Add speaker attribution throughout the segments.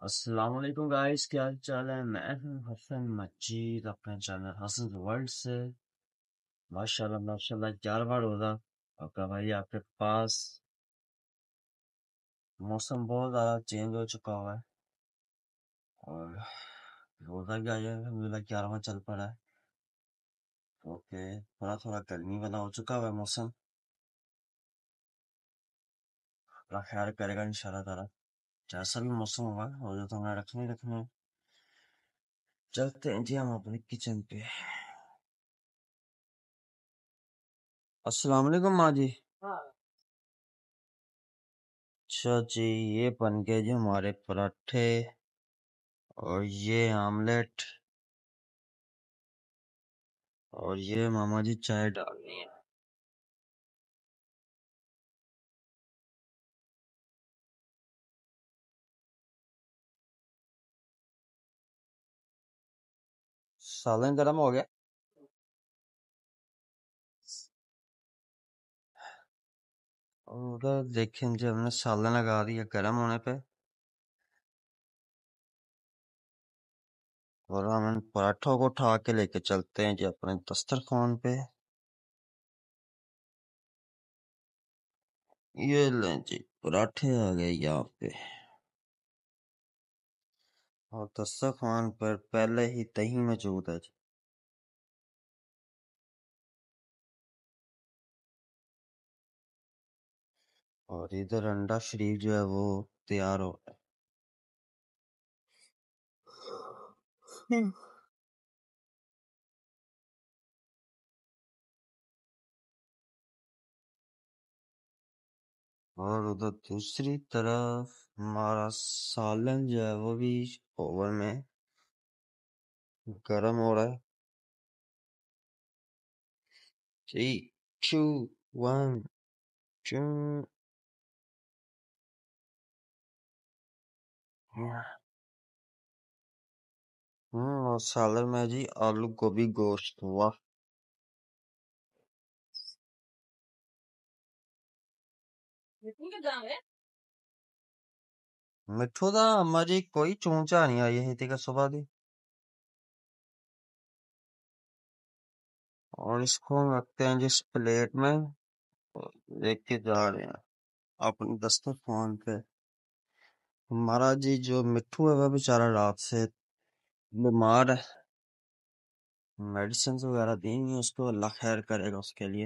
Speaker 1: अस्सलाम वालेकुम गाइस, क्या हाल चाल है। मैं हूं हसन मजीद अपने चैनल हसन वर्ल्ड से। माशाल्लाह माशाल्लाह 11वां रोज़ा आपका भाई आपके पास। मौसम बहुत ज़्यादा चेंज हो चुका हुआ है और रोज़ा भी आज अल्हम्दुलिल्लाह 11वां चल पड़ा है। ओके, थोड़ा थोड़ा गर्मी वाला हो चुका हुआ है मौसम। अल्लाह खैर करेगा इंशाल्लाह ताला। जैसा भी मौसम होगा रोज़ा तो हमें रखने ही रखने हैं। चलते हैं जी हम अपने किचन पे। अस्सलाम वालेकुम माँ जी। अच्छा जी, ये बन गए जी हमारे पराठे और ये आमलेट और ये मामा जी चाय डालनी है। सालन गर्म हो गया। और उधर देखें जी हमने सालन लगा दिया गर्म होने पे और हम इन पराठों को उठा के लेके चलते हैं जी अपने दस्तरखान पे। ये लें जी पराठे आ गए यहाँ पे और दस्तरखान पर पहले ही दही मौजूद है जी। और इधर अंडा शरीफ जो है वो तैयार हो रहा है। और उधर दूसरी तरफ हमारा सालन जो है वो भी ओवन में गर्म हो रहा है। 3, 2, 1 चू। और सालन में जी आलू गोभी गोश्त। वाह। मिठू दा अम्मा जी कोई चूंचा नहीं आई है का सुबह दी। और इसको हम रखते हैं जिस प्लेट में और लेके जा रहे हैं अपने दस्तरखान पे। हमारा जी जो मिठू है वह बेचारा रात से बीमार है। मेडिसिन वगैरह दी हुई हैं उसको, अल्लाह खैर करेगा उसके लिए।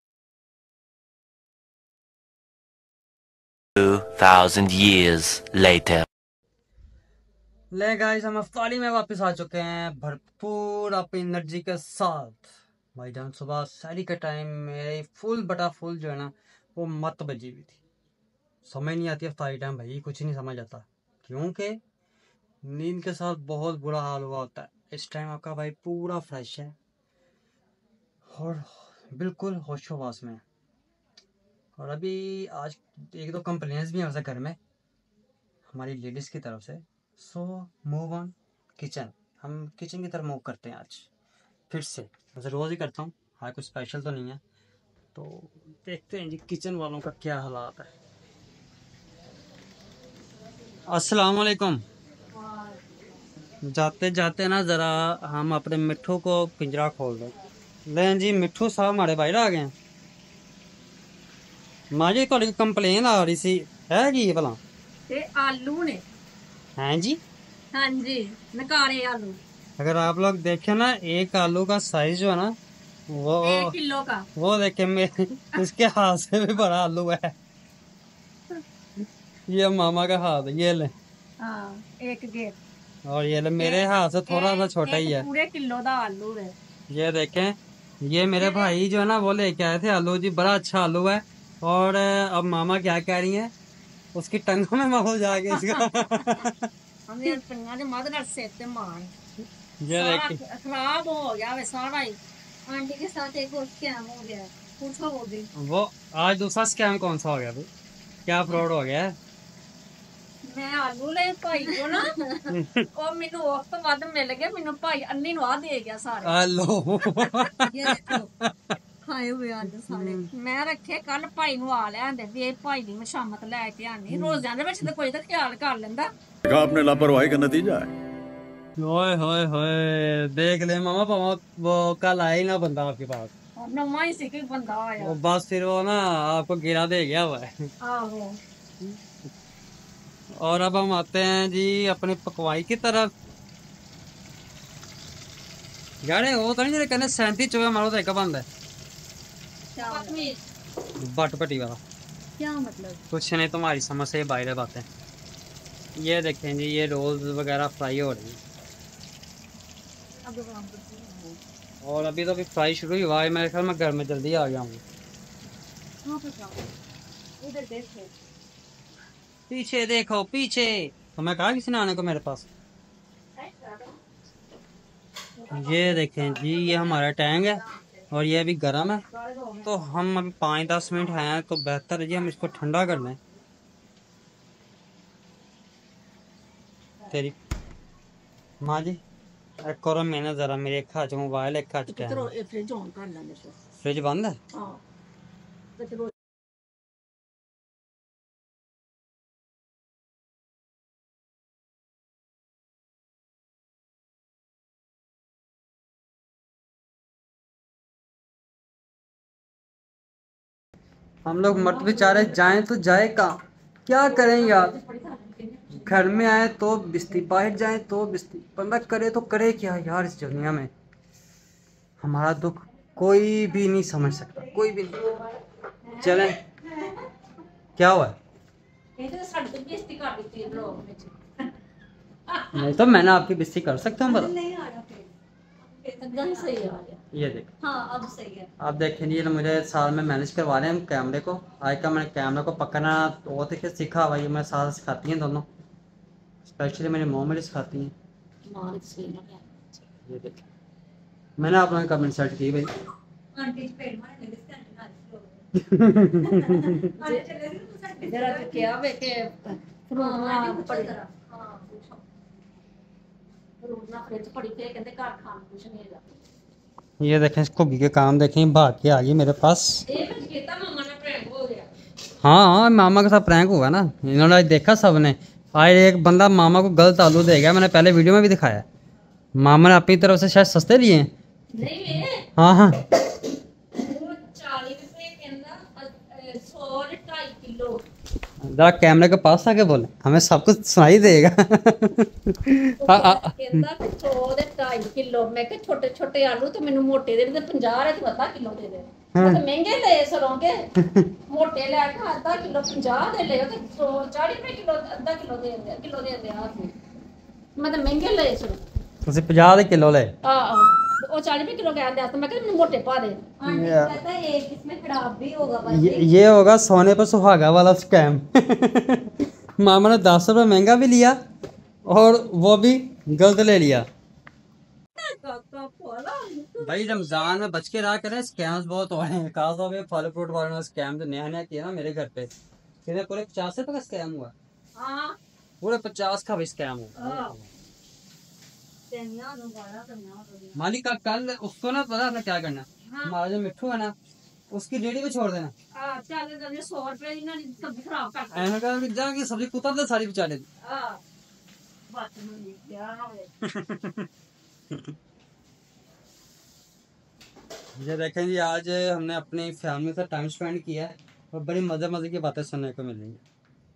Speaker 2: 2000 years later.
Speaker 3: ले गाइस हम अफ्तारी में वापस आ चुके हैं भरपूर अपनी एनर्जी के साथ। भाईजान सुबह सैरी के टाइम मेरी फुल बटा फुल जो है ना वो मत बजी हुई थी। समझ नहीं आती अफ्तारी टाइम भाई, कुछ नहीं समझ आता क्योंकि नींद के साथ बहुत बुरा हाल हुआ होता है। इस टाइम आपका भाई पूरा फ्रेश है और बिल्कुल होशोवास में है। और अभी आज एक दो कंप्लेंट्स भी हैं वैसे घर में हमारी लेडीज़ की तरफ से। सो मूव ऑन किचन, हम किचन की तरफ मूव करते हैं आज फिर से। वैसे रोज़ ही करता हूँ, हाँ कुछ स्पेशल तो नहीं है। तो देखते हैं जी किचन वालों का क्या हालात है। अस्सलाम वालेकुम। जाते जाते ना ज़रा हम अपने मिट्ठू को पिंजरा खोल दें। लें जी मिट्ठू साहब हमारे बाहर आ गए। माँ जी थोड़ी कंप्लेन आ रही सी है कि भला
Speaker 4: ते आलू ने।
Speaker 3: हैं जी।
Speaker 4: हाँ जी, नकारे आलू
Speaker 3: अगर आप लोग देखें ना एक आलू का साइज जो है ना
Speaker 4: 1
Speaker 3: वो
Speaker 4: किलो का।
Speaker 3: वो देखे मेरे इसके हाथ से भी बड़ा आलू है। ये मामा का हाथ है, ये ले।
Speaker 4: हाँ, 1 गेट
Speaker 3: और ये ले मेरे हाथ से थोड़ा सा छोटा ही है।
Speaker 4: पूरे किलो दा आलू है।
Speaker 3: ये देखें, ये मेरे भाई जो है ना वो लेके आए थे आलू जी, बड़ा अच्छा आलू है। और अब मामा क्या कह रही हैं उसकी टंगों में माहौल जाके इसका।
Speaker 4: हमने टंगा दे मत कर से ते मार
Speaker 3: ये
Speaker 4: सारा
Speaker 3: देखें
Speaker 4: खराब हो गया वे सारा ही। आंटी के साथ एक और स्कैम हो गया, पूछो वो भी।
Speaker 3: वो आज दूसरा स्कैम कौन सा हो गया भाई, क्या फ्रॉड हो गया है?
Speaker 4: मैं आलू ले भाई को ना ਉਹ ਮੈਨੂੰ ਉਸ ਤੋਂ ਵੱਧ ਮਿਲ ਗਿਆ, ਮੈਨੂੰ ਭਾਈ ਅੰਨੀ ਨੂੰ ਆ ਦੇ ਗਿਆ ਸਾਰੇ।
Speaker 3: हेलो।
Speaker 4: ਇਹ ਦੇਖੋ ਖਾਏ ਹੋਏ ਆਲੂ ਸਾਰੇ ਮੈਂ ਰੱਖੇ, ਕੱਲ ਭਾਈ ਨੂੰ ਆ ਲੈਂਦੇ ਵੀ ਇਹ ਭਾਈ ਦੀ ਮਸ਼ਾਮਤ ਲੈ ਕੇ ਆਣੀ। ਰੋਜ਼ਾਂ ਦੇ ਵਿੱਚ ਤਾਂ ਕੋਈ ਤਾਂ ਖਿਆਲ ਕਰ ਲੈਂਦਾ।
Speaker 5: देखा आपने लापरवाही का नतीजा है।
Speaker 3: ओए होए होए, देख ले मामा पापा, वो कल आया ही ना बंदा आपके पास।
Speaker 4: नवा ही सी कोई बंदा आया।
Speaker 3: वो बस फिर वो ना आपको गिरा दे गया हुआ है।
Speaker 4: आहो।
Speaker 3: और अब हम आते हैं जी अपने पकवाई की तरफ। यार वो तो नहीं जेह्ड़े कहने 37 चौबे मारो तो एक बंद है बट पट्टी वाला।
Speaker 4: क्या मतलब?
Speaker 3: कुछ नहीं, तुम्हारी समझ से बाहर बातें। ये देखें जी, ये रोल्स वगैरह फ्राई हो रही हैं। और अभी तो अभी फ्राई शुरू ही हुआ है, मेरे ख्याल में घर में जल्दी आ गया हूँ। पीछे देखो पीछे, तो मैं कहा किसी ने आने को मेरे पास। ये देखें जी, ये हमारा टैंक है और ये अभी गर्म है, तो हम अभी 5-10 मिनट हैं तो बेहतर है जी हम इसको ठंडा कर लें। तेरी माँ जी एक करो, मैंने जरा मेरे एक हाथ मोबाइल एक हाथ टैंक।
Speaker 4: फ्रिज ऑन कर लेंगे।
Speaker 3: फ्रिज बंद है।
Speaker 4: हाँ।
Speaker 3: हम लोग मर्द बेचारे जाएं तो जाए कहाँ, क्या करें यार। घर में आए तो बिस्ती, बाहर जाए तो बिस्ती, बंदा करे तो करे क्या यार। इस दुनिया में हमारा दुख कोई भी नहीं समझ सकता, कोई भी नहीं। चलें, क्या हुआ है? नहीं तो मैंने आपकी बेइज्जती कर सकता हूँ,
Speaker 4: एकदम सही आ गया।
Speaker 3: ये देख।
Speaker 4: हाँ अब सही है।
Speaker 3: आप देखें ये ना, मुझे साल में मैनेज करवा रहे हैं कैमरे को। आज का मैंने कैमरे को पकड़ना वो तो क्या सीखा भाई, मैं साथ सिखाती हैं दोनों, स्पेशली मेरी मॉम मेरी सिखाती हैं। ये देख, मैंने आप लोगों की कमेंट सेट की भाई।
Speaker 4: जरा तो क्या वे के
Speaker 3: ये देखें इसको भी के काम देखें, भाग के आ गई मेरे पास। हाँ हाँ, मामा के साथ प्रैंक हुआ ना, इन्होंने आज देखा सबने। आज एक बंदा मामा को गलत आलू दे गया, मैंने पहले वीडियो में भी दिखाया। मामा ने अपनी तरफ से शायद सस्ते लिए हैं। हाँ हाँ,
Speaker 4: 40 रुपए कहना 100 2.5 किलो।
Speaker 3: जरा कैमरे के पास आके बोले, हमें सब कुछ सुनाई देगा।
Speaker 4: ਕਹਿੰਦਾ ਕਿ 100 ਦੇ 2.5 ਕਿਲੋ। ਮੈਂ ਕਿਹਾ ਛੋਟੇ ਛੋਟੇ ਆਲੂ ਤੇ ਮੈਨੂੰ ਮੋਟੇ ਦੇ ਤੇ 50 ਦੇ ਤੂੰ ਅੱਧਾ ਕਿਲੋ ਦੇ ਦੇ। ਮੈਂ ਤਾਂ ਮਹਿੰਗੇ ਲਏ ਸਰੋਂਗੇ, ਮੋਟੇ ਲੈ ਕੇ ਅੱਧਾ ਕਿਲੋ 50 ਦੇ ਲਏ ਤੇ 140 ਰੁਪਏ ਕਿਲੋ ਅੱਧਾ ਕਿਲੋ ਦੇ ਦਿੰਦੇ ਆ। ਮੈਂ ਤਾਂ ਮਹਿੰਗੇ ਲਏ ਸਰੋਂ।
Speaker 3: ਤੁਸੀਂ 50 ਦੇ ਕਿਲੋ ਲਏ।
Speaker 4: ਆਹ ਉਹ 40 ਰੁਪਏ ਕਿਲੋ ਕਹਿੰਦੇ ਆ, ਤਾਂ ਮੈਂ ਕਿਹਾ ਮੈਨੂੰ ਮੋਟੇ ਪਾ ਦੇ। कहता है एक इसमें खराब भी होगा।
Speaker 3: ये होगा सोने पर सुहागा वाला स्कैम। मामा ने 10 रुपये महंगा भी लिया और वो भी गलत ले लिया। भाई रमजान में बच के रहा करें, स्कैम्स बहुत हो रहे हैं। खास तौर पे फल फ्रूट वालों ने स्कैम जो नया नया किया ना मेरे घर पे, कितने पूरे 50 रुपये का स्कैम हुआ।
Speaker 4: हाँ
Speaker 3: पूरे 50 का भी स्कैम हुआ। मालिक का कल उसको ना पता था क्या करना। हमारा जो मिट्ठू है ना, उसकी रेडी पे छोड़ देना।
Speaker 4: ਚੱਲ 100 ਰੁਪਏ ਇਹਨਾਂ ਦੀ ਸਬਜ਼ੀ ਖਰਾਬ ਕਰ
Speaker 3: ऐसा कहा कि जाके सब्जी कुतर दे सारी बेचारे दी।
Speaker 4: ਬਾਤ ਨੂੰ ਪਿਆਰ ਨਾ ਹੋਵੇ।
Speaker 3: ये देखें जी, आज हमने अपनी फैमिली से टाइम स्पेंड किया है और बड़ी मजे मजे की बातें सुनने को मिल रही हैं।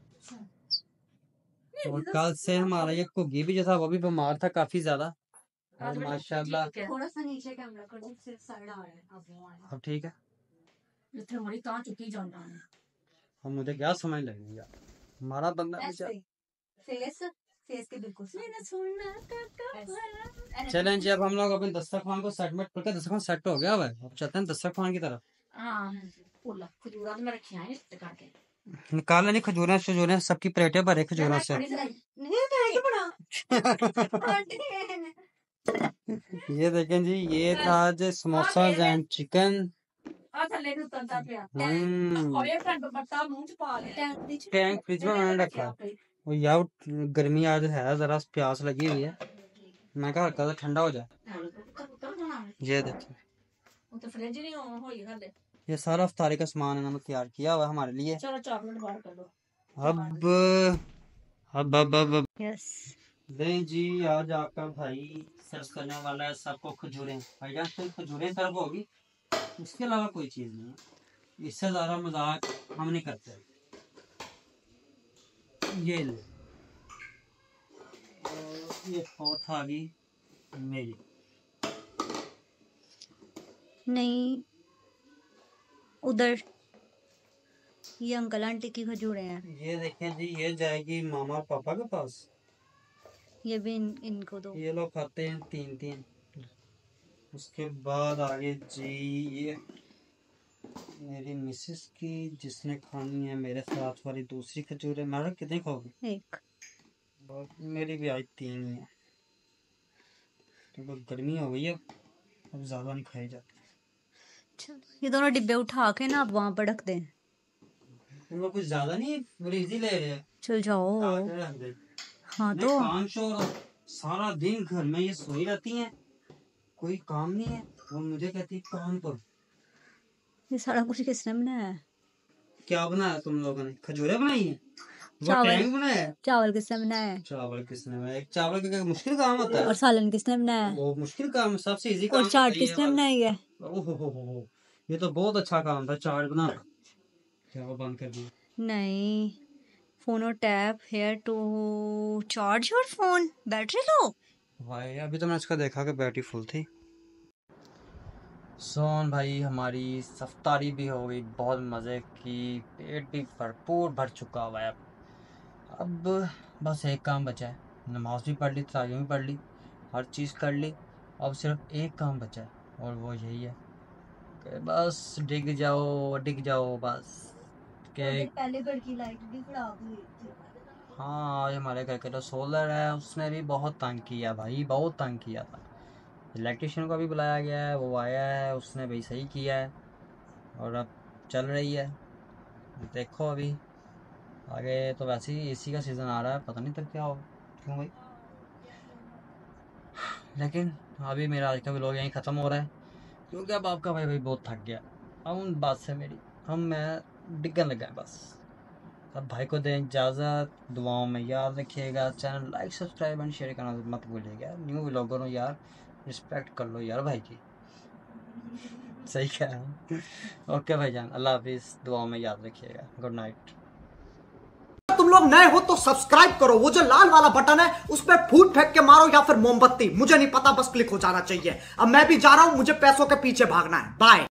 Speaker 3: और कल से हमारा ये कुगी भी जो था वो भी बीमार था काफी ज्यादा, और माशाल्लाह
Speaker 4: थोड़ा सा नीचे कैमरा कर दो, सिर्फ साइड आ रहा है।
Speaker 3: अब ठीक है।
Speaker 4: जितने बड़ी कहाँ चुकी जाना है।
Speaker 3: अब मुझे क्या समझ लगी यार, हमारा बंदा बेचारा।
Speaker 4: फेस के बिल्कुल
Speaker 3: चलें जी, अब हम लोग अपने दस्तरखान को सेट में करके, दस्तरखान सेट हो गया हुआ है, अब चलते हैं दस्तरखान की तरफ।
Speaker 4: खजूरा में रखी हैं इस करके
Speaker 3: निकाल नहीं, खजूरें शजूरें सबकी प्लेटें भरे खजूरों से। ये देखें जी, ये था आज samosa and chicken. Tank fridge में मैंने रखा है। वो यार गर्मी आज है, जरा प्यास लगी हुई है, मैं कहा हल्का सा ठंडा हो जाए। ये देखिए, ये सारा अफ्तारी का सामान इन्होंने तैयार किया हुआ है हमारे लिए।
Speaker 4: चलो चॉकलेट बाहर कर दो।
Speaker 3: अब अब
Speaker 6: यस।
Speaker 3: नहीं जी, आज आपका भाई सर्च करने वाला है सबको खजूरें। भाईजान सिर्फ खजूरें सर्व होगी, इसके अलावा कोई चीज़ नहीं है। इससे ज़्यादा मजाक हम नहीं करते। ये ले, और ये फोर्थ आ गई मेरी।
Speaker 6: नहीं, उधर ये अंकल आंटी की खजूरें हैं।
Speaker 3: ये देखें जी, ये जाएगी मामा और पापा के पास।
Speaker 6: ये भी इनको दो।
Speaker 3: ये लोग खाते हैं 3-3। उसके बाद आगे जी ये मेरी मिसेस की, जिसने खानी है मेरे साथ वाली दूसरी खजूरें। मारा कितने खाओगे?
Speaker 6: एक।
Speaker 3: मेरी भी आज 3 ही है, क्योंकि गर्मी हो गई है, अब ज़्यादा नहीं खाई जाती।
Speaker 6: चलो, ये दोनों डिब्बे उठा के ना आप वहाँ पर रख दें।
Speaker 3: तुम लोग कुछ ज़्यादा नहीं इजी ले रहे हैं।
Speaker 6: चल जाओ।
Speaker 3: रख दे।
Speaker 6: हाँ
Speaker 3: मैं
Speaker 6: तो
Speaker 3: काम शोर सारा दिन घर में ये सोई रहती हैं, कोई काम नहीं है। वो मुझे कहती है काम करो।
Speaker 6: ये सारा कुछ किसने बनाया है?
Speaker 3: क्या बनाया तुम लोगों ने? खजूरें बनाई हैं? वो
Speaker 6: चावल।
Speaker 3: टैंक बनाया है?
Speaker 6: चावल किसने बनाया है?
Speaker 3: चावल किसने बनाया? एक चावल का मुश्किल काम होता है।
Speaker 6: और सालन किसने बनाया है?
Speaker 3: वो मुश्किल काम, सबसे इजी काम।
Speaker 6: और चाट किसने बनाई है?
Speaker 3: ओहो, ये तो बहुत अच्छा काम था चाट बनाना। क्या वो बंद कर दी?
Speaker 6: नहीं, फोन और tap here to charge your phone, battery low.
Speaker 3: भाई अभी तो मैंने इसका देखा कि बैटरी फुल थी। सोन भाई हमारी सफ्तारी भी हो गई, बहुत मज़े की, पेट भी भरपूर भर चुका हुआ है। अब बस एक काम बचा है, नमाज भी पढ़ ली, तरावीह भी पढ़ ली, हर चीज़ कर ली। अब सिर्फ एक काम बचा है, और वो यही है कि बस डिग जाओ बस के।
Speaker 6: पहले घर की लाइट भी खराब हुई थी।
Speaker 3: हाँ, आज हमारे घर का जो सोलर है उसने भी बहुत तंग किया भाई, बहुत तंग किया था। इलेक्ट्रिशियन को भी बुलाया गया है, वो आया है, उसने भी सही किया है, और अब चल रही है। देखो अभी आगे तो वैसे ही एसी का सीज़न आ रहा है, पता नहीं तब क्या होगा, क्यों भाई। लेकिन अभी मेरा आज का व्लॉग यहीं ख़त्म हो रहा है, क्योंकि अब आपका भाई बहुत थक गया। अब उन बात से मैं डिगन लगा है बस। अब भाई को दें इजाज़त, दुआओं में याद रखिएगा, channel like subscribe and share करना मत भूलिएगा। न्यू व्लॉगर हो यार, रिस्पेक्ट कर लो यार भाई की। सही कह रहा हूँ। ओके भाईजान, अल्लाह हाफिज़, दुआओं में याद रखिएगा, गुड नाइट।
Speaker 7: तुम लोग नए हो तो सब्सक्राइब करो, वो जो लाल वाला बटन है उस पर फूट फेंक के मारो या फिर मोमबत्ती, मुझे नहीं पता, बस क्लिक हो जाना चाहिए। अब मैं भी जा रहा हूं, मुझे पैसों के पीछे भागना है। बाय।